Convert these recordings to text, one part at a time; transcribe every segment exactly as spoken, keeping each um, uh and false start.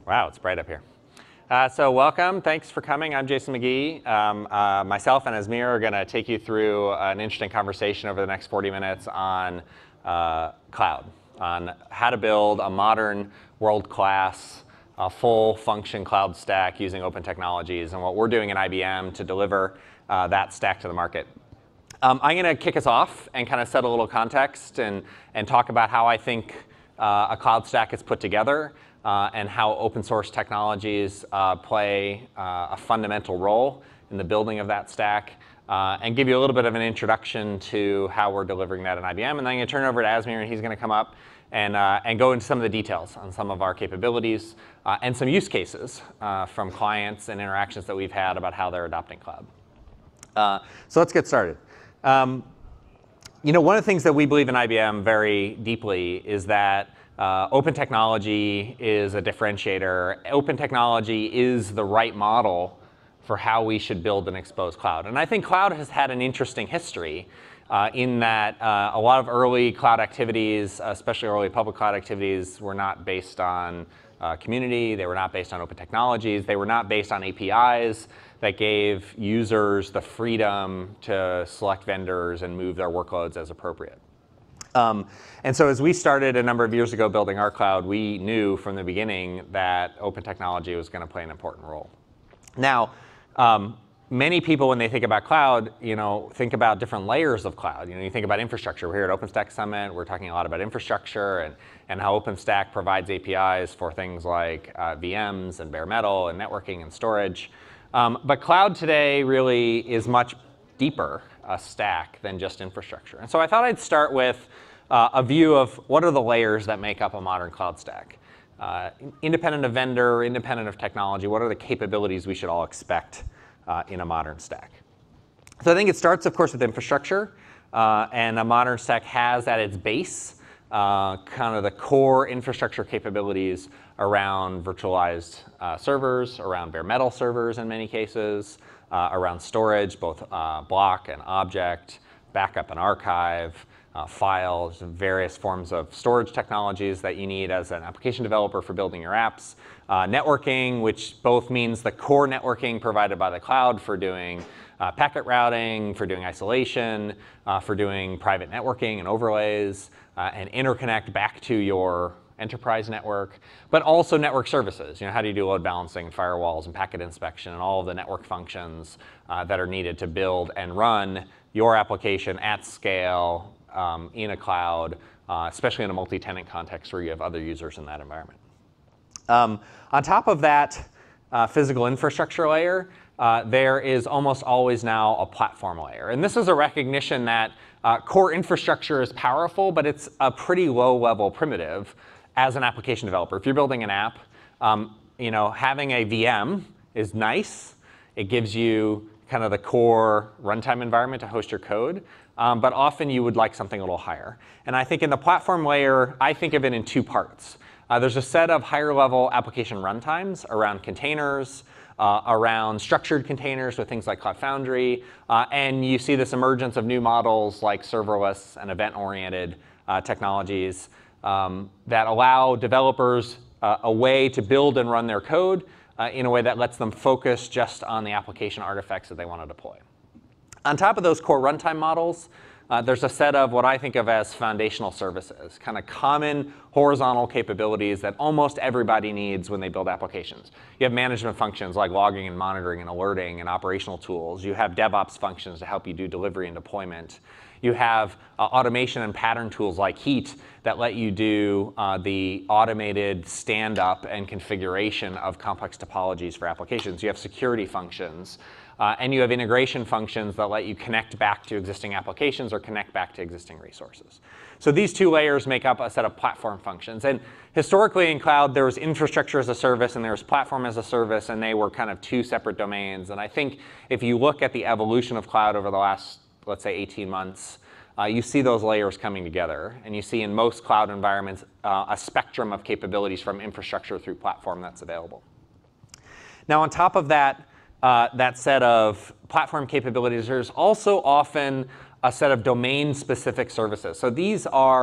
Wow, it's bright up here. Uh, so welcome, thanks for coming. I'm Jason McGee. Um, uh, myself and Azmir are going to take you through an interesting conversation over the next forty minutes on uh, cloud, on how to build a modern, world-class, uh, full-function cloud stack using open technologies and what we're doing in I B M to deliver uh, that stack to the market. Um, I'm going to kick us off and kind of set a little context and, and talk about how I think uh, a cloud stack is put together. Uh, and how open source technologies uh, play uh, a fundamental role in the building of that stack, uh, and give you a little bit of an introduction to how we're delivering that in I B M. And then I'm going to turn it over to Azmir, and he's going to come up and, uh, and go into some of the details on some of our capabilities uh, and some use cases uh, from clients and interactions that we've had about how they're adopting cloud. Uh, so let's get started. Um, you know, one of the things that we believe in I B M very deeply is that Uh, open technology is a differentiator. Open technology is the right model for how we should build an exposed cloud. And I think cloud has had an interesting history uh, in that uh, a lot of early cloud activities, especially early public cloud activities, were not based on uh, community. They were not based on open technologies. They were not based on A P Is that gave users the freedom to select vendors and move their workloads as appropriate. Um, and so as we started a number of years ago building our cloud, we knew from the beginning that open technology was going to play an important role. Now, um, many people, when they think about cloud, you know, think about different layers of cloud. You know, you think about infrastructure. We're here at OpenStack Summit. We're talking a lot about infrastructure and, and how OpenStack provides A P Is for things like uh, V Ms and bare metal and networking and storage. Um, but cloud today really is much deeper a stack than just infrastructure. And so I thought I'd start with uh, a view of what are the layers that make up a modern cloud stack. Uh, independent of vendor, independent of technology, what are the capabilities we should all expect uh, in a modern stack? So I think it starts, of course, with infrastructure. Uh, and a modern stack has at its base uh, kind of the core infrastructure capabilities around virtualized uh, servers, around bare metal servers in many cases, Uh, around storage, both uh, block and object, backup and archive, uh, files, various forms of storage technologies that you need as an application developer for building your apps. Uh, networking, which both means the core networking provided by the cloud for doing uh, packet routing, for doing isolation, uh, for doing private networking and overlays, uh, and interconnect back to your enterprise network, but also network services. You know, how do you do load balancing, firewalls, and packet inspection, and all of the network functions uh, that are needed to build and run your application at scale um, in a cloud, uh, especially in a multi-tenant context where you have other users in that environment. Um, on top of that uh, physical infrastructure layer, uh, there is almost always now a platform layer. And this is a recognition that uh, core infrastructure is powerful, but it's a pretty low-level primitive as an application developer. If you're building an app, um, you know, having a V M is nice. It gives you kind of the core runtime environment to host your code, um, but often you would like something a little higher. And I think in the platform layer, I think of it in two parts. Uh, there's a set of higher level application runtimes around containers, uh, around structured containers with things like Cloud Foundry, uh, and you see this emergence of new models like serverless and event-oriented uh, technologies Um, that allow developers uh, a way to build and run their code uh, in a way that lets them focus just on the application artifacts that they want to deploy. On top of those core runtime models, uh, there's a set of what I think of as foundational services, kind of common horizontal capabilities that almost everybody needs when they build applications. You have management functions like logging and monitoring and alerting and operational tools. You have DevOps functions to help you do delivery and deployment. You have uh, automation and pattern tools like Heat that let you do uh, the automated stand-up and configuration of complex topologies for applications. You have security functions. Uh, and you have integration functions that let you connect back to existing applications or connect back to existing resources. So these two layers make up a set of platform functions. And historically in cloud, there was infrastructure as a service and there was platform as a service, and they were kind of two separate domains. And I think if you look at the evolution of cloud over the last, let's say, eighteen months, uh, you see those layers coming together. And you see in most cloud environments uh, a spectrum of capabilities from infrastructure through platform that's available. Now on top of that, uh, that set of platform capabilities, there's also often a set of domain-specific services. So these are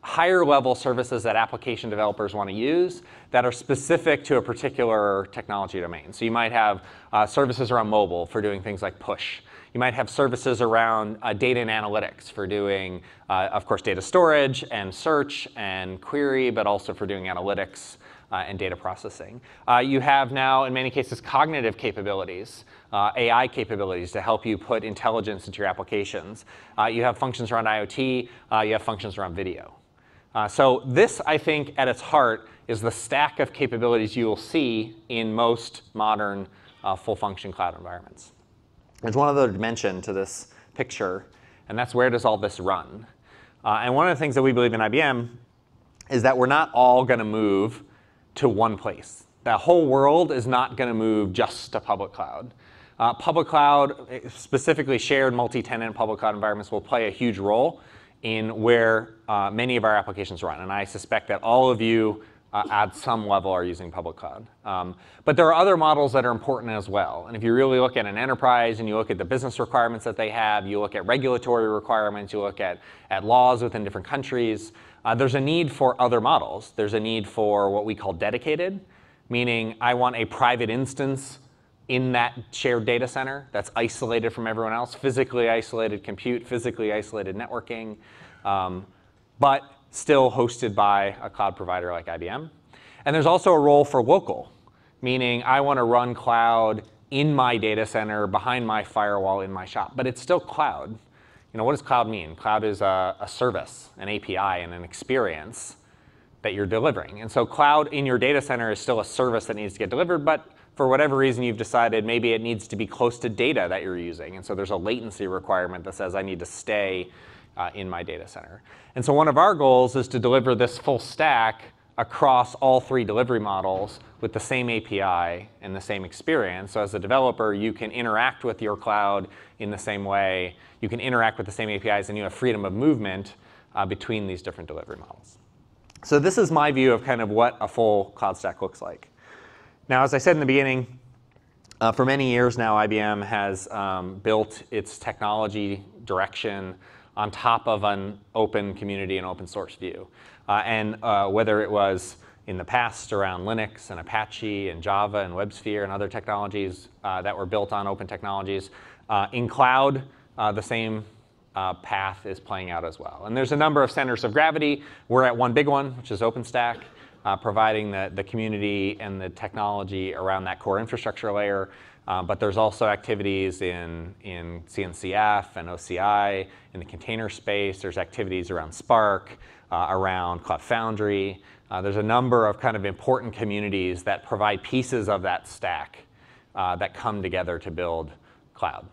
higher level services that application developers want to use that are specific to a particular technology domain. So you might have uh, services around mobile for doing things like push. You might have services around uh, data and analytics for doing, uh, of course, data storage and search and query, but also for doing analytics uh, and data processing. Uh, you have now, in many cases, cognitive capabilities, uh, A I capabilities to help you put intelligence into your applications. Uh, you have functions around IoT. Uh, you have functions around video. Uh, so this, I think, at its heart, is the stack of capabilities you will see in most modern uh, full-function cloud environments. There's one other dimension to this picture, and that's where does all this run? Uh, and one of the things that we believe in I B M is that we're not all going to move to one place. The whole world is not going to move just to public cloud. Uh, public cloud, specifically shared multi-tenant public cloud environments, will play a huge role in where uh, many of our applications run. And I suspect that all of you uh, at some level are using public cloud. Um, but there are other models that are important as well. And if you really look at an enterprise and you look at the business requirements that they have, you look at regulatory requirements, you look at, at laws within different countries, uh, there's a need for other models. There's a need for what we call dedicated, meaning I want a private instance in that shared data center that's isolated from everyone else, physically isolated compute, physically isolated networking, um, but still hosted by a cloud provider like I B M. And there's also a role for local, meaning I want to run cloud in my data center, behind my firewall, in my shop, but it's still cloud. You know, what does cloud mean? Cloud is a, a service, an A P I, and an experience that you're delivering. And so cloud in your data center is still a service that needs to get delivered, but for whatever reason you've decided maybe it needs to be close to data that you're using. And so there's a latency requirement that says I need to stay uh, in my data center. And so one of our goals is to deliver this full stack across all three delivery models with the same A P I and the same experience. So as a developer, you can interact with your cloud in the same way. You can interact with the same A P Is, and you have freedom of movement uh, between these different delivery models. So this is my view of kind of what a full cloud stack looks like. Now, as I said in the beginning, uh, for many years now, I B M has um, built its technology direction on top of an open community and open source view. Uh, and uh, whether it was in the past around Linux and Apache and Java and WebSphere and other technologies uh, that were built on open technologies, uh, in cloud, uh, the same uh, path is playing out as well. And there's a number of centers of gravity. We're at one big one, which is OpenStack. Uh, providing the, the community and the technology around that core infrastructure layer. Uh, but there's also activities in, in C N C F and O C I, in the container space. There's activities around Spark, uh, around Cloud Foundry. Uh, there's a number of kind of important communities that provide pieces of that stack uh, that come together to build cloud.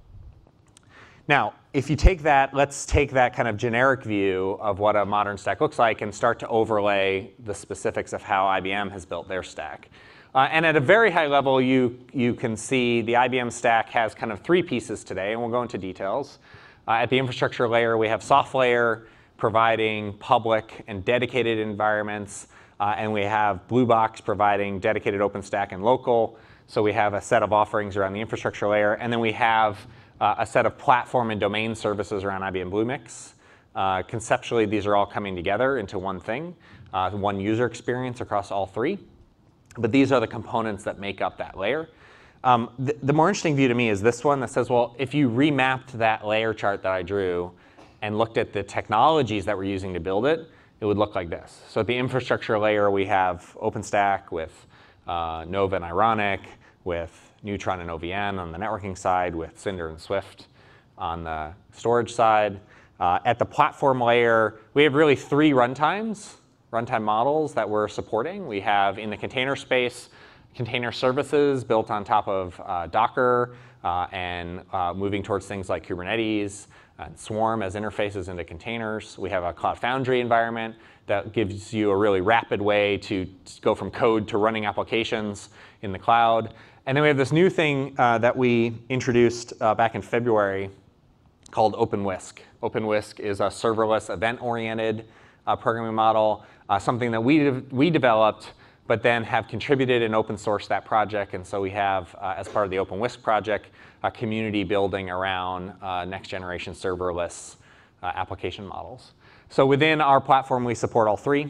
Now, if you take that, let's take that kind of generic view of what a modern stack looks like and start to overlay the specifics of how I B M has built their stack. Uh, and at a very high level, you, you can see the I B M stack has kind of three pieces today, and we'll go into details. Uh, at the infrastructure layer, we have soft layer providing public and dedicated environments, uh, and we have Blue Box providing dedicated OpenStack and local. So we have a set of offerings around the infrastructure layer, and then we have Uh, a set of platform and domain services around I B M Bluemix. Uh, conceptually, these are all coming together into one thing, uh, one user experience across all three. But these are the components that make up that layer. Um, th the more interesting view to me is this one that says, well, if you remapped that layer chart that I drew and looked at the technologies that we're using to build it, it would look like this. So at the infrastructure layer, we have OpenStack with uh, Nova and Ironic, with Neutron and O V N on the networking side, with Cinder and Swift on the storage side. Uh, at the platform layer, we have really three runtimes, runtime models that we're supporting. We have in the container space, container services built on top of uh, Docker uh, and uh, moving towards things like Kubernetes and Swarm as interfaces into containers. We have a Cloud Foundry environment that gives you a really rapid way to go from code to running applications in the cloud. And then we have this new thing uh, that we introduced uh, back in February called OpenWhisk. OpenWhisk is a serverless event-oriented uh, programming model, uh, something that we, de we developed, but then have contributed and open sourced that project. And so we have, uh, as part of the OpenWhisk project, a community building around uh, next generation serverless uh, application models. So within our platform, we support all three.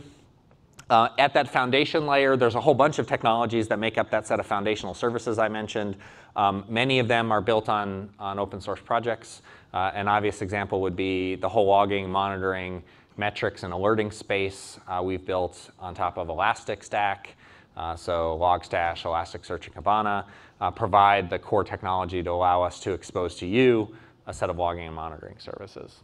Uh, at that foundation layer, there's a whole bunch of technologies that make up that set of foundational services I mentioned. Um, many of them are built on, on open source projects. Uh, an obvious example would be the whole logging, monitoring, metrics, and alerting space uh, we've built on top of OpenStack. Uh, so Logstash, Elasticsearch, and Kibana uh, provide the core technology to allow us to expose to you a set of logging and monitoring services.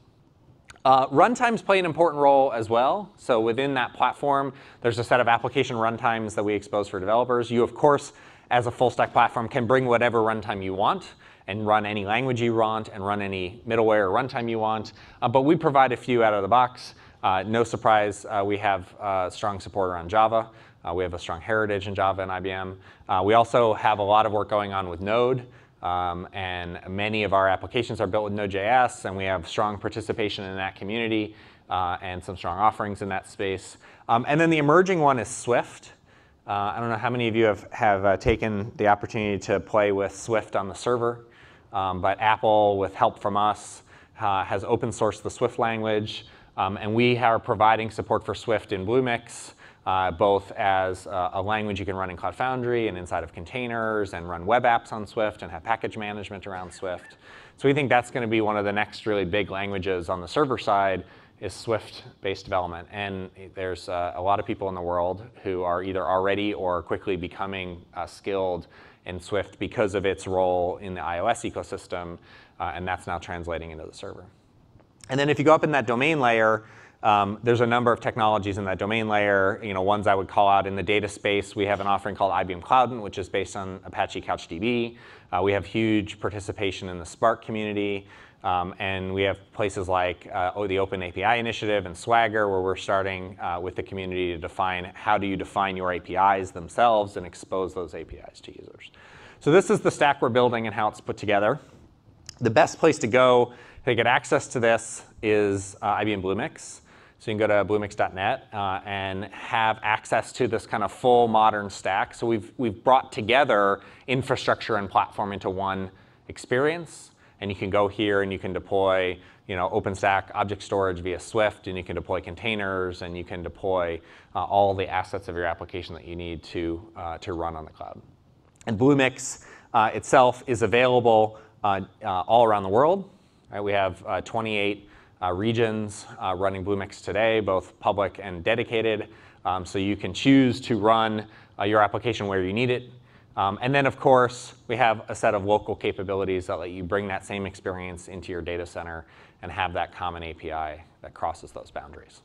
Uh, runtimes play an important role as well. So within that platform, there's a set of application runtimes that we expose for developers. You, of course, as a full stack platform, can bring whatever runtime you want and run any language you want and run any middleware or runtime you want. Uh, but we provide a few out of the box. Uh, no surprise, uh, we have uh, strong support around Java. Uh, we have a strong heritage in Java and I B M. Uh, we also have a lot of work going on with Node. Um, and many of our applications are built with Node dot J S, and we have strong participation in that community uh, and some strong offerings in that space. Um, and then the emerging one is Swift. Uh, I don't know how many of you have, have uh, taken the opportunity to play with Swift on the server, um, but Apple, with help from us, uh, has open sourced the Swift language, um, and we are providing support for Swift in Bluemix. Uh, both as uh, a language you can run in Cloud Foundry and inside of containers and run web apps on Swift and have package management around Swift. So we think that's going to be one of the next really big languages on the server side is Swift-based development. And there's uh, a lot of people in the world who are either already or quickly becoming uh, skilled in Swift because of its role in the iOS ecosystem, uh, and that's now translating into the server. And then if you go up in that domain layer, Um, there's a number of technologies in that domain layer. You know, ones I would call out in the data space. We have an offering called I B M Cloudant, which is based on Apache CouchDB. Uh, we have huge participation in the Spark community. Um, and we have places like uh, oh, the Open A P I Initiative and Swagger, where we're starting uh, with the community to define how do you define your A P Is themselves and expose those A P Is to users. So this is the stack we're building and how it's put together. The best place to go to get access to this is uh, I B M Bluemix. So you can go to bluemix dot net uh, and have access to this kind of full modern stack. So we've, we've brought together infrastructure and platform into one experience. And you can go here and you can deploy you know, OpenStack object storage via Swift, and you can deploy containers, and you can deploy uh, all the assets of your application that you need to, uh, to run on the cloud. And Bluemix uh, itself is available uh, uh, all around the world. Right? We have uh, twenty-eight Uh, regions uh, running Bluemix today, both public and dedicated. Um, so you can choose to run uh, your application where you need it. Um, and then, of course, we have a set of local capabilities that let you bring that same experience into your data center and have that common A P I that crosses those boundaries.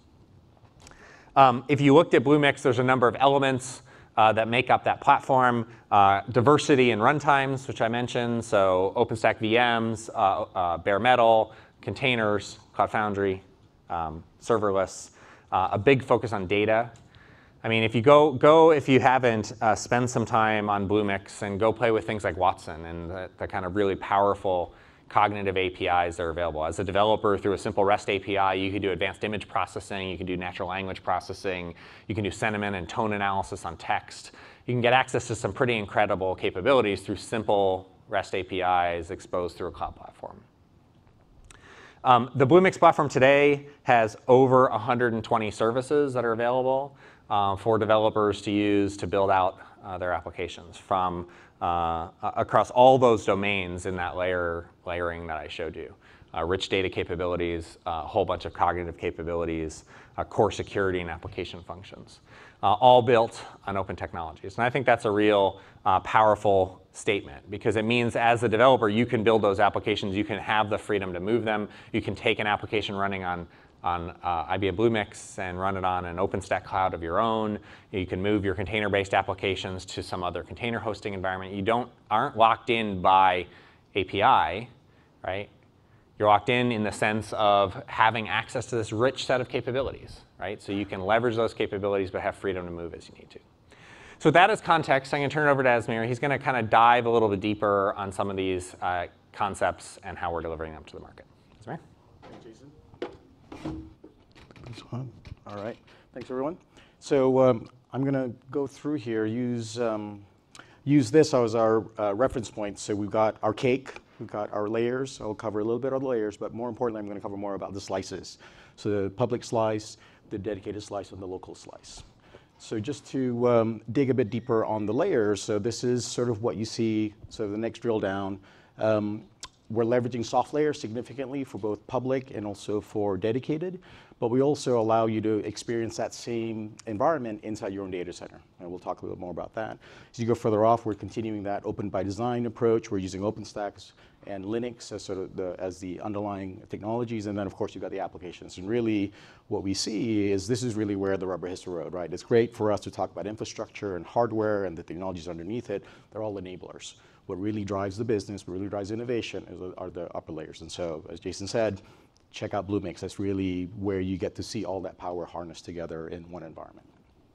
Um, if you looked at Bluemix, there's a number of elements uh, that make up that platform. Uh, diversity in runtimes, which I mentioned. So OpenStack V Ms, uh, uh, bare metal, containers, Cloud Foundry, um, serverless, uh, a big focus on data. I mean, if you go, go if you haven't, uh, spend some time on Bluemix and go play with things like Watson and the, the kind of really powerful cognitive A P Is that are available. As a developer, through a simple REST A P I, you can do advanced image processing, you can do natural language processing, you can do sentiment and tone analysis on text. You can get access to some pretty incredible capabilities through simple REST A P Is exposed through a cloud platform. Um, the Bluemix platform today has over one hundred twenty services that are available uh, for developers to use to build out uh, their applications from uh, across all those domains in that layer layering that I showed you. Uh, rich data capabilities, a uh, whole bunch of cognitive capabilities, uh, core security and application functions, uh, all built on open technologies. And I think that's a real uh, powerful statement, because it means as a developer, you can build those applications, you can have the freedom to move them, you can take an application running on, on uh, I B M Bluemix and run it on an OpenStack cloud of your own. You can move your container-based applications to some other container hosting environment. You don't, aren't locked in by A P I, right? You're locked in in the sense of having access to this rich set of capabilities, right? So you can leverage those capabilities but have freedom to move as you need to. So with that as context, I'm going to turn it over to Azmir. He's going to kind of dive a little bit deeper on some of these uh, concepts and how we're delivering them to the market. Azmir? Thanks, Jason. Thanks, Juan. All right. Thanks, everyone. So um, I'm going to go through here, use, um, use this as our uh, reference point. So we've got our cake. we've got our layers. I'll cover a little bit of the layers, but more importantly, I'm going to cover more about the slices. So the public slice, the dedicated slice, and the local slice. So just to um, dig a bit deeper on the layers, so this is sort of what you see, so the next drill down. Um, we're leveraging soft layers significantly for both public and also for dedicated, but we also allow you to experience that same environment inside your own data center. And we'll talk a little bit more about that. As you go further off, we're continuing that open by design approach. We're using OpenStack and Linux as sort of the, as the underlying technologies, and then of course you've got the applications. And really what we see is this is really where the rubber hits the road, right? It's great for us to talk about infrastructure and hardware and the technologies underneath it. They're all enablers. What really drives the business, what really drives innovation is, are the upper layers. And so, as Jason said, check out Bluemix. That's really where you get to see all that power harnessed together in one environment.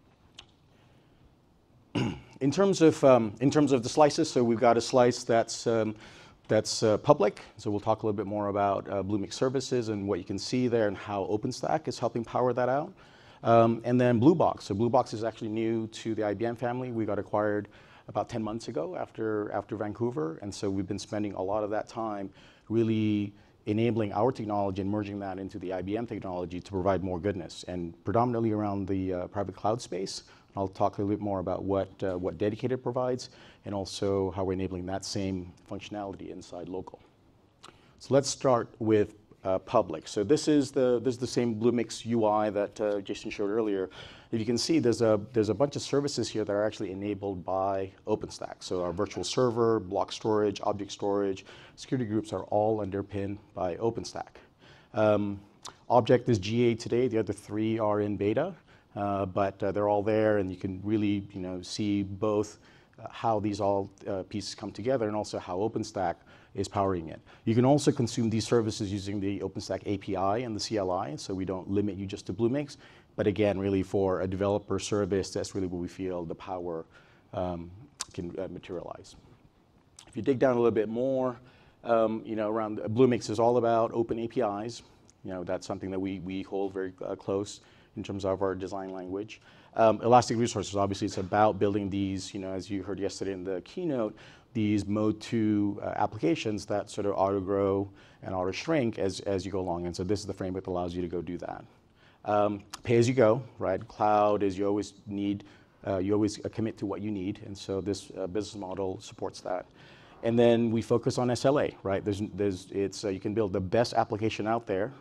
in terms of um, in terms of the slices, so we've got a slice that's um, that's uh, public. So we'll talk a little bit more about uh, Bluemix services and what you can see there and how OpenStack is helping power that out. Um, and then Bluebox. So Bluebox is actually new to the I B M family. We got acquired about ten months ago after, after Vancouver. And so we've been spending a lot of that time really enabling our technology and merging that into the I B M technology to provide more goodness, and predominantly around the uh, private cloud space. I'll talk a little bit more about what, uh, what dedicated provides and also how we're enabling that same functionality inside local. So let's start with uh, public. So this is the, this is the same Bluemix U I that uh, Jason showed earlier. If you can see, there's a, there's a bunch of services here that are actually enabled by OpenStack. So our virtual server, block storage, object storage, security groups are all underpinned by OpenStack. Um, object is G A today. The other three are in beta, uh, but uh, they're all there, and you can really, you know, see both uh, how these all uh, pieces come together and also how OpenStack is powering it. You can also consume these services using the OpenStack A P I and the C L I, so we don't limit you just to Bluemix. But again, really for a developer service, that's really where we feel the power um, can uh, materialize. If you dig down a little bit more, um, you know, around Bluemix is all about open A P Is. You know, that's something that we, we hold very uh, close in terms of our design language. Um, elastic resources, obviously it's about building these, you know, as you heard yesterday in the keynote, these mode two uh, applications that sort of auto grow and auto shrink as, as you go along. And so this is the framework that allows you to go do that. Um, pay as you go, right? Cloud is you always need, uh, you always uh, commit to what you need. And so this uh, business model supports that. And then we focus on S L A, right? There's, there's, it's, uh, you can build the best application out there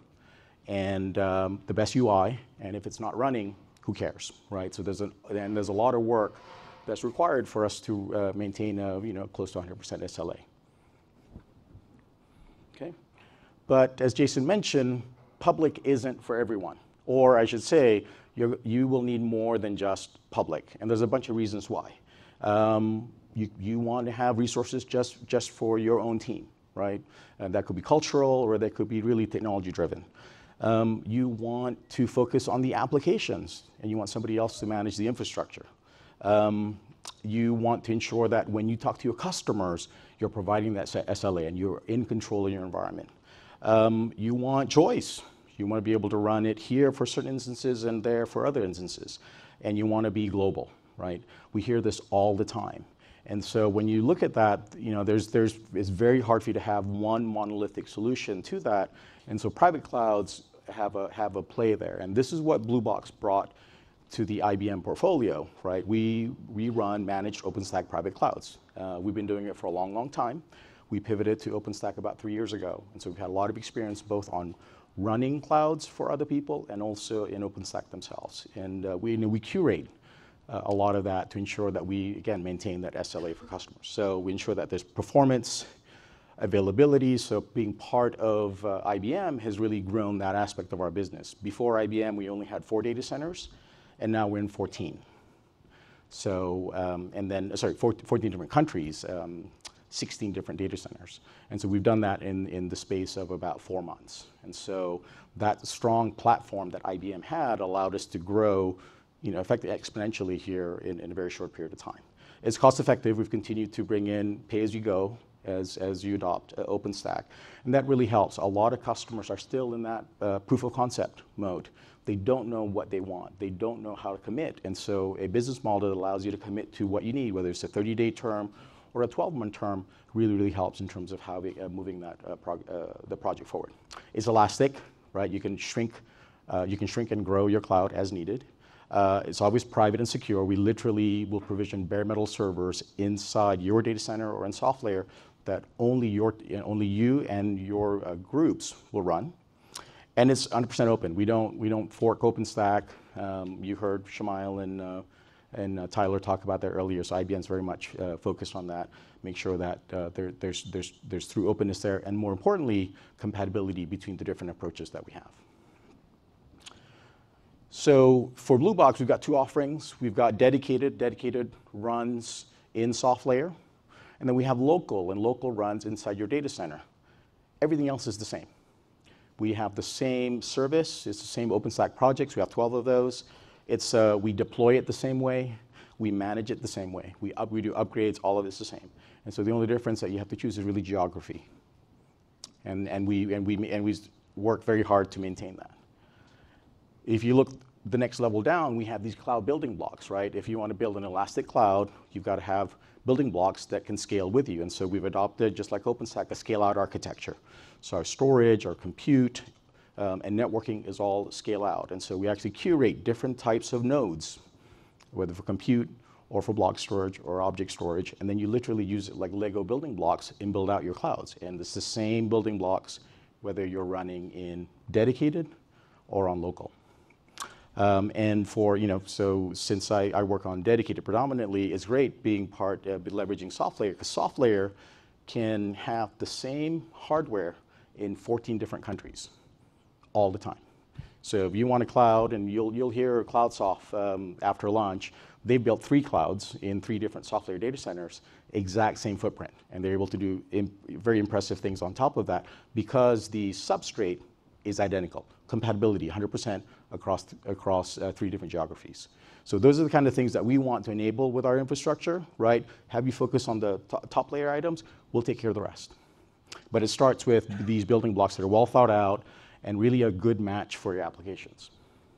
and um, the best U I. And if it's not running, who cares, right? So there's a, and there's a lot of work that's required for us to uh, maintain a, you know, close to one hundred percent S L A. Okay? But as Jason mentioned, public isn't for everyone. Or I should say, you're, you will need more than just public. And there's a bunch of reasons why. Um, you, you want to have resources just, just for your own team, right? And that could be cultural, or that could be really technology driven. Um, you want to focus on the applications, and you want somebody else to manage the infrastructure. Um, you want to ensure that when you talk to your customers, you're providing that S L A and you're in control of your environment. Um, you want choice. You want to be able to run it here for certain instances and there for other instances. And you want to be global, right? We hear this all the time. And so when you look at that, you know, there's, there's, it's very hard for you to have one monolithic solution to that. And so private clouds have a, have a play there. And this is what Bluebox brought to the I B M portfolio, right? We, we run managed OpenStack private clouds. Uh, we've been doing it for a long, long time. We pivoted to OpenStack about three years ago. And so we've had a lot of experience both on running clouds for other people and also in OpenStack themselves. And uh, we, you know, we curate uh, a lot of that to ensure that we, again, maintain that S L A for customers. So we ensure that there's performance, availability. So being part of uh, I B M has really grown that aspect of our business. Before I B M, we only had four data centers, and now we're in fourteen. So, um, and then, sorry, fourteen different countries, um, sixteen different data centers. And so we've done that in, in the space of about four months. And so that strong platform that I B M had allowed us to grow, you know, effectively exponentially here in, in a very short period of time. It's cost effective. We've continued to bring in pay as you go as, as you adopt uh, OpenStack. And that really helps. A lot of customers are still in that uh, proof of concept mode. They don't know what they want. They don't know how to commit. And so a business model that allows you to commit to what you need, whether it's a thirty day term or a twelve-month term really, really helps in terms of how we, uh, moving that uh, prog uh, the project forward. It's elastic, right? You can shrink, uh, you can shrink and grow your cloud as needed. Uh, it's always private and secure. We literally will provision bare metal servers inside your data center or in SoftLayer that only your, only you and your uh, groups will run. And it's one hundred percent open. We don't, we don't fork OpenStack. Um, you heard Shamail and, uh, and uh, Tyler talk about that earlier, so I B M's very much uh, focused on that. Make sure that uh, there, there's, there's, there's true openness there, and more importantly, compatibility between the different approaches that we have. So for Blue Box, we've got two offerings. We've got dedicated, dedicated runs in SoftLayer, and then we have local, and local runs inside your data center. Everything else is the same. We have the same service. It's the same OpenStack projects. We have twelve of those. It's, uh, we deploy it the same way. We manage it the same way. We, up, we do upgrades. All of it's the same. And so the only difference that you have to choose is really geography. And, and, we, and, we, and we work very hard to maintain that. If you look the next level down, we have these cloud building blocks, right? If you want to build an elastic cloud, you've got to have building blocks that can scale with you. And so we've adopted, just like OpenStack, a scale-out architecture. So our storage, our compute, um, and networking is all scale-out. And so we actually curate different types of nodes, whether for compute or for block storage or object storage, and then you literally use it like Lego building blocks and build out your clouds. And it's the same building blocks whether you're running in dedicated or on local. Um, and for, you know, so since I, I work on dedicated predominantly, it's great being part, uh, leveraging SoftLayer, because SoftLayer can have the same hardware in fourteen different countries all the time. So if you want a cloud, and you'll, you'll hear CloudSoft um, after lunch, they built three clouds in three different SoftLayer data centers, exact same footprint. And they're able to do imp very impressive things on top of that because the substrate is identical. Compatibility, one hundred percent across, across uh, three different geographies. So those are the kind of things that we want to enable with our infrastructure, right? Have you focus on the top layer items, we'll take care of the rest. But it starts with these building blocks that are well thought out and really a good match for your applications.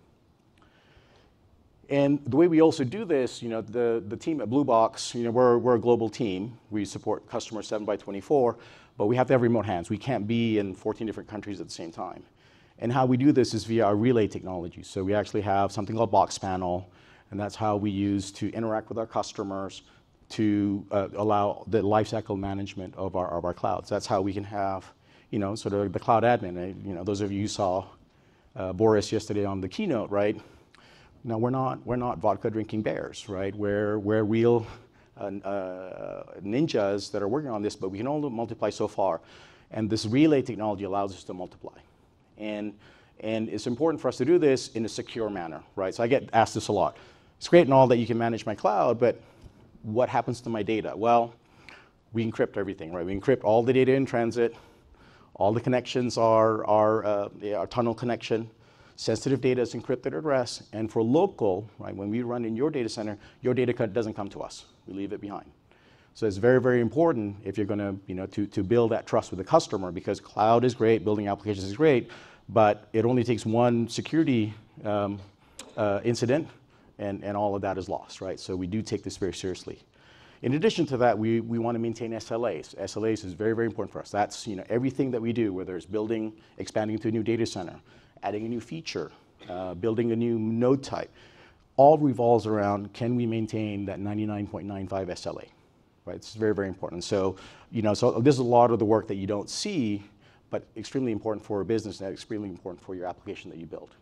And the way we also do this, you know, the, the team at Blue Box, you know, we're, we're a global team. We support customers seven by twenty-four, but we have to have remote hands. We can't be in fourteen different countries at the same time. And how we do this is via our relay technology. So we actually have something called Box Panel, and that's how we use to interact with our customers to uh, allow the lifecycle management of our, of our clouds. That's how we can have, you know, sort of the cloud admin. You know, those of you who saw uh, Boris yesterday on the keynote, right? Now we're not, we're not vodka drinking bears, right? We're, we're real uh, uh, ninjas that are working on this, but we can only multiply so far. And this relay technology allows us to multiply. And, and it's important for us to do this in a secure manner, right? So I get asked this a lot. It's great and all that you can manage my cloud, but what happens to my data? Well, we encrypt everything, right? We encrypt all the data in transit. All the connections are, are uh, yeah, our tunnel connection. Sensitive data is encrypted at rest. And for local, right, when we run in your data center, your data doesn't come to us. We leave it behind. So it's very, very important if you're going to, you know, to, to build that trust with the customer, because cloud is great, building applications is great, but it only takes one security um, uh, incident and, and all of that is lost, right? So we do take this very seriously. In addition to that, we, we want to maintain S L As. S L As is very, very important for us. That's, you know, everything that we do, whether it's building, expanding to a new data center, adding a new feature, uh, building a new node type, all revolves around, can we maintain that ninety-nine point nine five S L A, right? It's very, very important. So, you know, so this is a lot of the work that you don't see, but extremely important for a business and extremely important for your application that you build.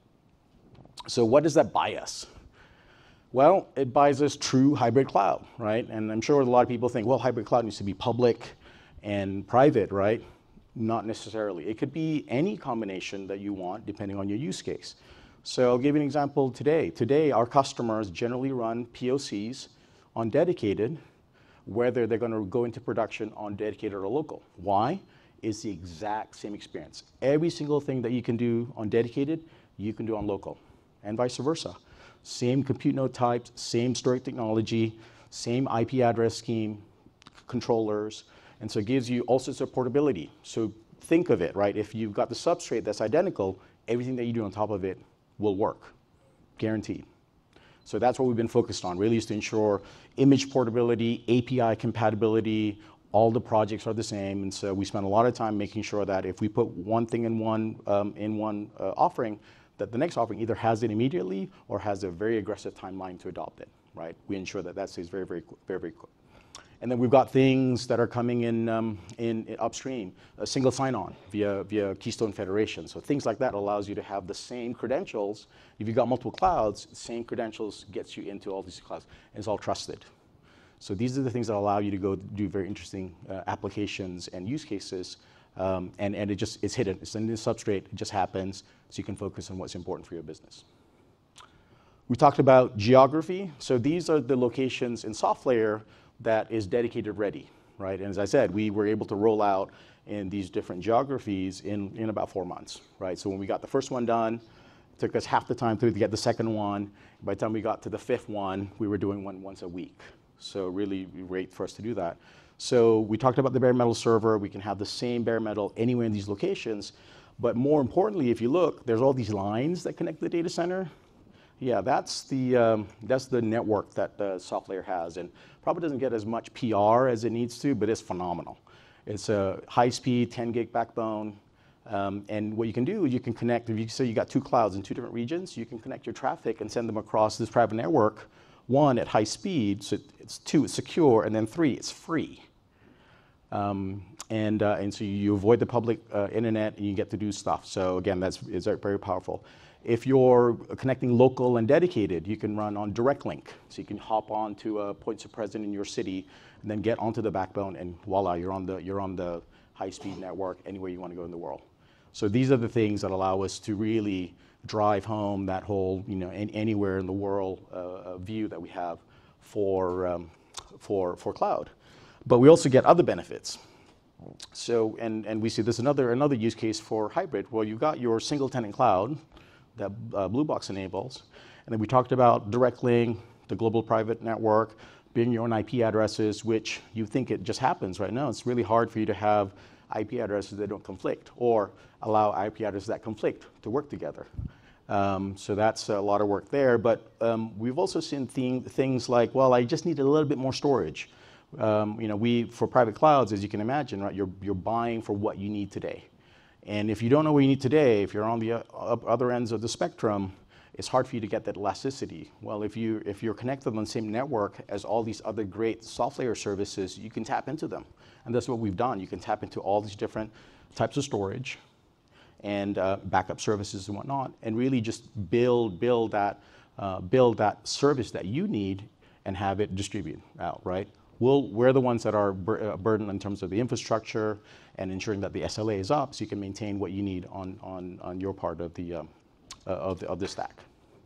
So what does that buy us? Well, it buys us true hybrid cloud, right? And I'm sure a lot of people think, well, hybrid cloud needs to be public and private, right? Not necessarily. It could be any combination that you want depending on your use case. So I'll give you an example today. Today, our customers generally run P O Cs on dedicated, whether they're going to go into production on dedicated or local. Why? It's the exact same experience. Every single thing that you can do on dedicated, you can do on local, and vice versa. Same compute node types, same storage technology, same I P address scheme, controllers, and so it gives you all sorts of portability. So think of it, right? If you've got the substrate that's identical, everything that you do on top of it will work, guaranteed. So that's what we've been focused on, really, is to ensure image portability, A P I compatibility, all the projects are the same. And so we spend a lot of time making sure that if we put one thing in one, um, in one uh, offering, that the next offering either has it immediately or has a very aggressive timeline to adopt it, right? We ensure that that stays very, very, very, very quick. And then we've got things that are coming in, um, in, in upstream, a single sign-on via, via Keystone Federation. So things like that allows you to have the same credentials. If you've got multiple clouds, same credentials gets you into all these clouds, and it's all trusted. So these are the things that allow you to go do very interesting uh, applications and use cases, um, and, and it just, it's hidden. It's in the substrate, it just happens, so you can focus on what's important for your business. We talked about geography. So these are the locations in SoftLayer that is dedicated ready, right? And as I said, we were able to roll out in these different geographies in, in about four months, right? So when we got the first one done, it took us half the time to get the second one. By the time we got to the fifth one, we were doing one once a week. So really great for us to do that. So we talked about the bare metal server. We can have the same bare metal anywhere in these locations. But more importantly, if you look, there's all these lines that connect the data center. Yeah, that's the, um, that's the network that uh, SoftLayer has, and probably doesn't get as much P R as it needs to, but it's phenomenal. It's a high-speed, ten gig backbone, um, and what you can do is you can connect, if you say you got two clouds in two different regions, you can connect your traffic and send them across this private network, one, at high speed, so it's two, it's secure, and then three, it's free. Um, and, uh, and so you avoid the public uh, internet, and you get to do stuff. So again, that's it's very powerful. If you're connecting local and dedicated, you can run on direct link. So you can hop on to a points of presence in your city, and then get onto the backbone, and voila, you're on the, you're on the high-speed network anywhere you want to go in the world. So these are the things that allow us to really drive home that whole, you know, in, anywhere in the world uh, view that we have for, um, for, for cloud. But we also get other benefits. So, and, and we see this another, another use case for hybrid. Well, you've got your single tenant cloud that uh, Blue Box enables. And then we talked about direct link, the global private network, being your own I P addresses, which you think it just happens right now. It's really hard for you to have I P addresses that don't conflict, or allow I P addresses that conflict to work together. Um, so that's a lot of work there. But um, we've also seen thing, things like, well, I just need a little bit more storage. Um, you know, we, for private clouds, as you can imagine, right, you're, you're buying for what you need today. And if you don't know what you need today, if you're on the other ends of the spectrum, it's hard for you to get that elasticity. Well, if, you, if you're connected on the same network as all these other great SoftLayer services, you can tap into them. And that's what we've done. You can tap into all these different types of storage and uh, backup services and whatnot, and really just build, build, that, uh, build that service that you need and have it distribute out, right? We'll, we're the ones that are bur uh, burdened in terms of the infrastructure and ensuring that the S L A is up so you can maintain what you need on, on, on your part of the, um, uh, of, the, of the stack.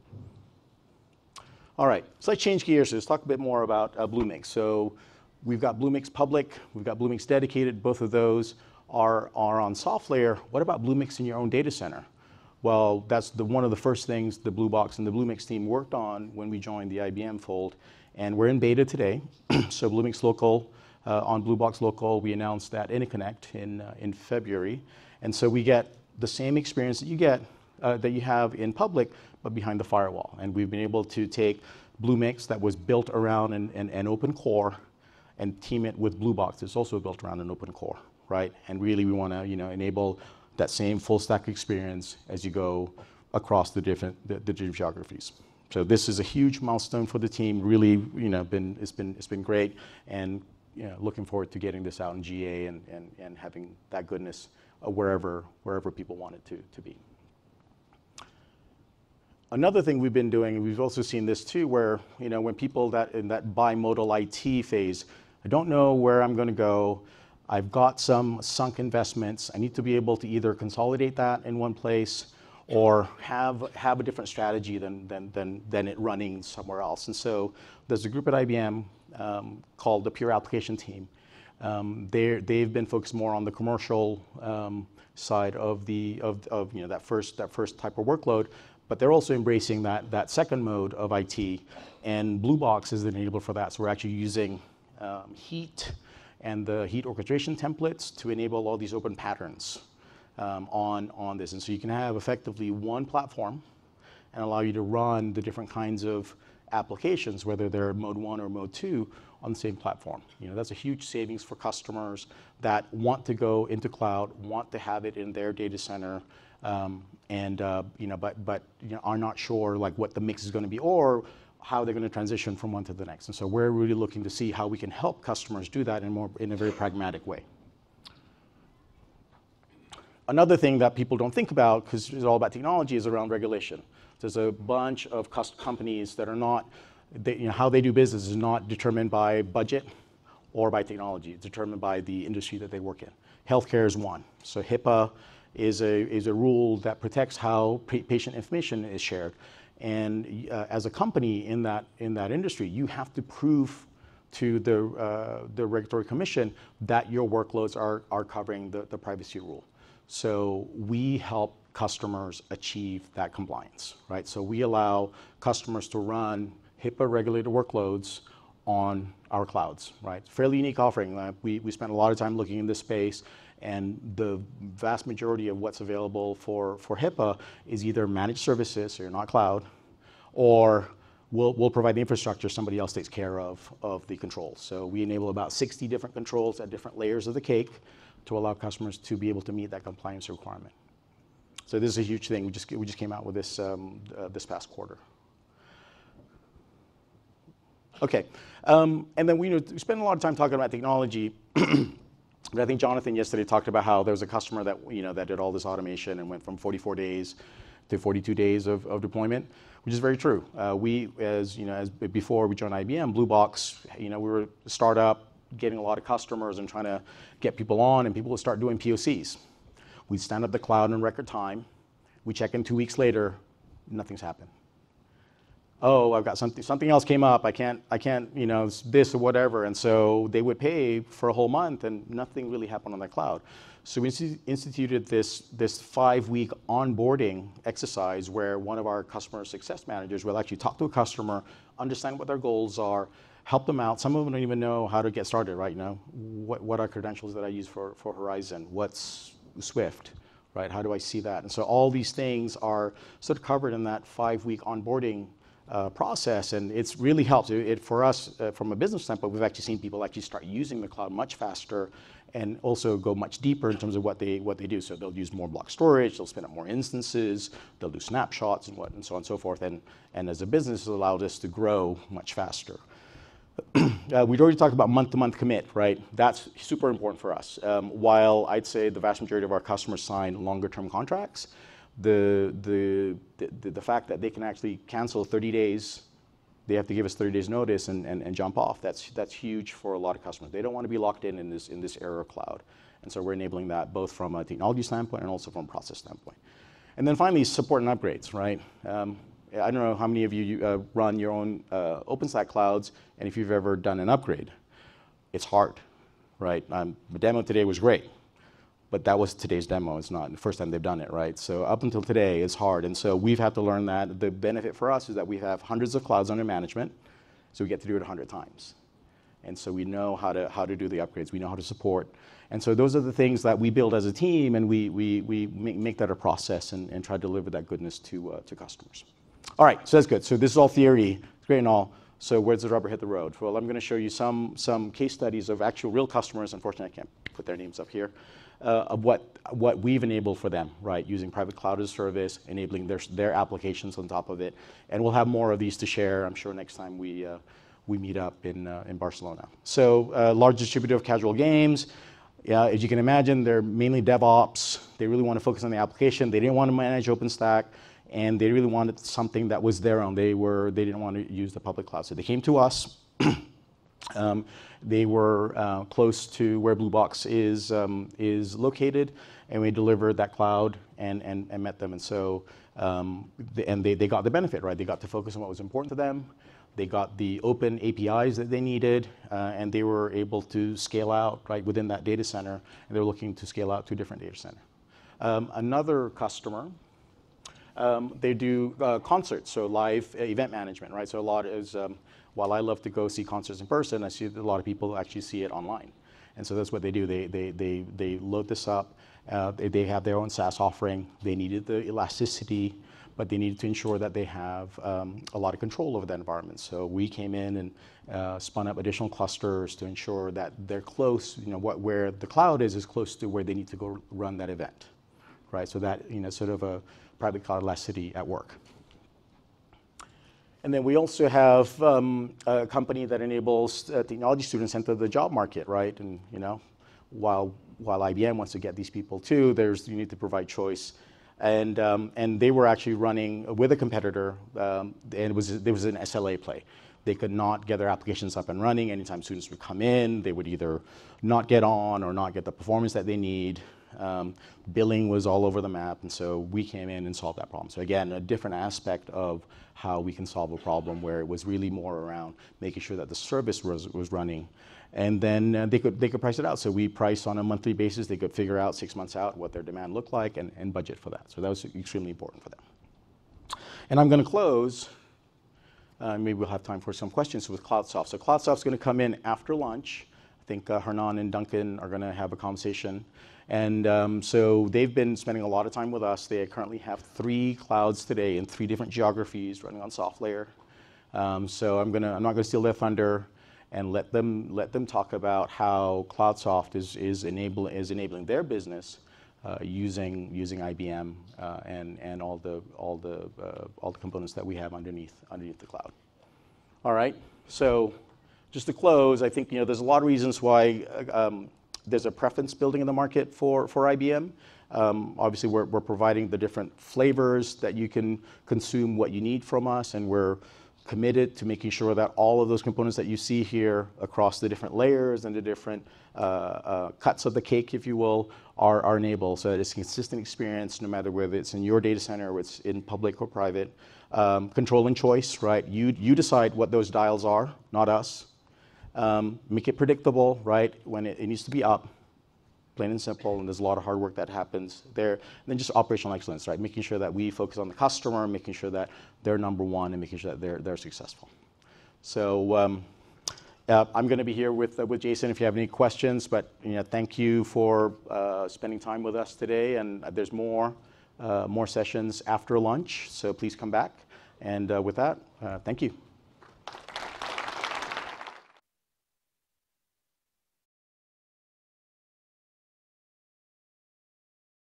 All right, so let's change gears. So let's talk a bit more about uh, Bluemix. So we've got Bluemix Public, we've got Bluemix Dedicated. Both of those are, are on SoftLayer. What about Bluemix in your own data center? Well, that's the, one of the first things the Blue Box and the Bluemix team worked on when we joined the I B M fold. And we're in beta today. So Bluemix Local, uh, on Blue Box Local, we announced that Interconnect in, uh, in February. And so we get the same experience that you get, uh, that you have in public, but behind the firewall. And we've been able to take Bluemix that was built around an, an, an open core and team it with Blue Box that's also built around an open core, right? And really we want to, you know, enable that same full stack experience as you go across the different, the, the different geographies. So this is a huge milestone for the team. Really, you know, been it's been it's been great, and you know, looking forward to getting this out in G A and and, and having that goodness uh, wherever wherever people want it to to be. Another thing we've been doing, and we've also seen this too, where you know when people that in that bimodal I T phase, I don't know where I'm going to go. I've got some sunk investments. I need to be able to either consolidate that in one place, or have, have a different strategy than, than, than, than it running somewhere else. And so there's a group at I B M um, called the Pure Application Team. Um, they've been focused more on the commercial um, side of, the, of, of you know, that, first, that first type of workload, but they're also embracing that, that second mode of I T, and Blue Box is the enabler for that. So we're actually using um, Heat and the Heat orchestration templates to enable all these open patterns. Um, on, on this. And so you can have effectively one platform and allow you to run the different kinds of applications, whether they're mode one or mode two, on the same platform. You know, that's a huge savings for customers that want to go into cloud, want to have it in their data center, um, and uh, you know, but but you know, are not sure like what the mix is going to be or how they're going to transition from one to the next. And so we're really looking to see how we can help customers do that in more in a very pragmatic way. Another thing that people don't think about, because it's all about technology, is around regulation. There's a bunch of companies that are not, they, you know, how they do business is not determined by budget or by technology. It's determined by the industry that they work in. Healthcare is one. So HIPAA is a, is a rule that protects how patient information is shared. And uh, as a company in that, in that industry, you have to prove to the, uh, the regulatory commission that your workloads are, are covering the, the privacy rule. So we help customers achieve that compliance, right? So we allow customers to run HIPAA regulated workloads on our clouds, right? Fairly unique offering. Uh, we, we spent a lot of time looking in this space, and the vast majority of what's available for, for HIPAA is either managed services, so you're not cloud, or we'll, we'll provide the infrastructure, somebody else takes care of, of the controls. So we enable about sixty different controls at different layers of the cake to allow customers to be able to meet that compliance requirement. So this is a huge thing. We just, we just came out with this um, uh, this past quarter. Okay, um, and then we, you know, we spend a lot of time talking about technology. But I think Jonathan yesterday talked about how there was a customer that, you know, that did all this automation and went from forty-four days to forty-two days of, of deployment, which is very true. Uh, we, as you know, as before we joined I B M, Blue Box, you know, we were a startup, getting a lot of customers and trying to get people on, and people would start doing P O Cs. We'd stand up the cloud in record time. We check in two weeks later, nothing's happened. Oh, I've got something, something else came up. I can't, I can't, you know, this or whatever. And so they would pay for a whole month and nothing really happened on the cloud. So we instituted this, this five-week onboarding exercise where one of our customer success managers will actually talk to a customer, understand what their goals are, help them out. Some of them don't even know how to get started, right? You know, what, what are credentials that I use for, for Horizon? What's Swift, right? How do I see that? And so all these things are sort of covered in that five-week onboarding uh, process, and it's really helped. It, it for us, uh, from a business standpoint, we've actually seen people actually start using the cloud much faster and also go much deeper in terms of what they what they do. So they'll use more block storage, they'll spin up more instances, they'll do snapshots and what and so on and so forth. And, and as a business, it allowed us to grow much faster. Uh, we'd already talked about month-to-month commit, right? That's super important for us. Um, while I'd say the vast majority of our customers sign longer-term contracts, the, the, the, the fact that they can actually cancel thirty days, they have to give us thirty days notice and, and, and jump off, that's, that's huge for a lot of customers. They don't want to be locked in in this, in this era of cloud. And so we're enabling that both from a technology standpoint and also from a process standpoint. And then finally, support and upgrades, right? Um, I don't know how many of you uh, run your own uh, OpenStack clouds, and if you've ever done an upgrade. It's hard, right? Um, the demo today was great, but that was today's demo. It's not the first time they've done it, right? So up until today, it's hard, and so we've had to learn that. The benefit for us is that we have hundreds of clouds under management, so we get to do it a hundred times. And so we know how to, how to do the upgrades. We know how to support. And so those are the things that we build as a team, and we, we, we make, make that a process and, and try to deliver that goodness to, uh, to customers. All right, so that's good. So this is all theory. It's great and all. So where does the rubber hit the road? Well, I'm going to show you some, some case studies of actual real customers. Unfortunately, I can't put their names up here, uh, of what, what we've enabled for them, right? Using private cloud as a service, enabling their, their applications on top of it. And we'll have more of these to share, I'm sure, next time we, uh, we meet up in, uh, in Barcelona. So uh, large distributor of casual games. Yeah, as you can imagine, they're mainly DevOps. They really want to focus on the application. They didn't want to manage OpenStack, and they really wanted something that was their own. They were they didn't want to use the public cloud, so they came to us. um, they were uh, close to where Blue Box is um, is located, and we delivered that cloud and and, and met them. And so um, the, and they they got the benefit, right? They got to focus on what was important to them. They got the open A P Is that they needed, uh, and they were able to scale out right within that data center. And they're looking to scale out to a different data center. Um, another customer, um, they do uh, concerts, so live event management, right? So a lot is, um, while I love to go see concerts in person, I see a lot of people actually see it online. And so that's what they do. They, they, they, they load this up. Uh, they, they have their own SaaS offering. They needed the elasticity, but they needed to ensure that they have um, a lot of control over that environment. So we came in and uh, spun up additional clusters to ensure that they're close, you know, what, where the cloud is, is close to where they need to go run that event, right? So that, you know, sort of a private cloud elasticity at work. And then we also have um, a company that enables uh, technology students enter the job market, right? And, you know, while while I B M wants to get these people too, there's you need to provide choice. And um, and they were actually running with a competitor, um, and it was there was an S L A play. They could not get their applications up and running. Anytime students would come in, they would either not get on or not get the performance that they need. Um, billing was all over the map, and so we came in and solved that problem. So again, a different aspect of how we can solve a problem where it was really more around making sure that the service was, was running. And then uh, they could they could price it out. So we price on a monthly basis. They could figure out six months out what their demand looked like and, and budget for that. So that was extremely important for them. And I'm going to close. Uh, maybe we'll have time for some questions with CloudSoft. So CloudSoft's going to come in after lunch. I think uh, Hernan and Duncan are going to have a conversation. And um, so they've been spending a lot of time with us. They currently have three clouds today in three different geographies running on SoftLayer. Um, so I'm gonna I'm not going to steal their thunder and let them let them talk about how CloudSoft is is enable is enabling their business uh, using using I B M uh, and and all the all the uh, all the components that we have underneath underneath the cloud. All right. So just to close, I think you know there's a lot of reasons why. Um, There's a preference building in the market for, for I B M. Um, obviously, we're, we're providing the different flavors that you can consume what you need from us, and we're committed to making sure that all of those components that you see here across the different layers and the different uh, uh, cuts of the cake, if you will, are, are enabled so that it's a consistent experience no matter whether it's in your data center or it's in public or private. Um, control and choice, right? You, you decide what those dials are, not us. Um, make it predictable, right, when it, it needs to be up, plain and simple, and there's a lot of hard work that happens there. And then just operational excellence, right, making sure that we focus on the customer, making sure that they're number one, and making sure that they're, they're successful. So um, uh, I'm going to be here with, uh, with Jason if you have any questions, but you know, thank you for uh, spending time with us today, and there's more, uh, more sessions after lunch, so please come back. And uh, with that, uh, thank you.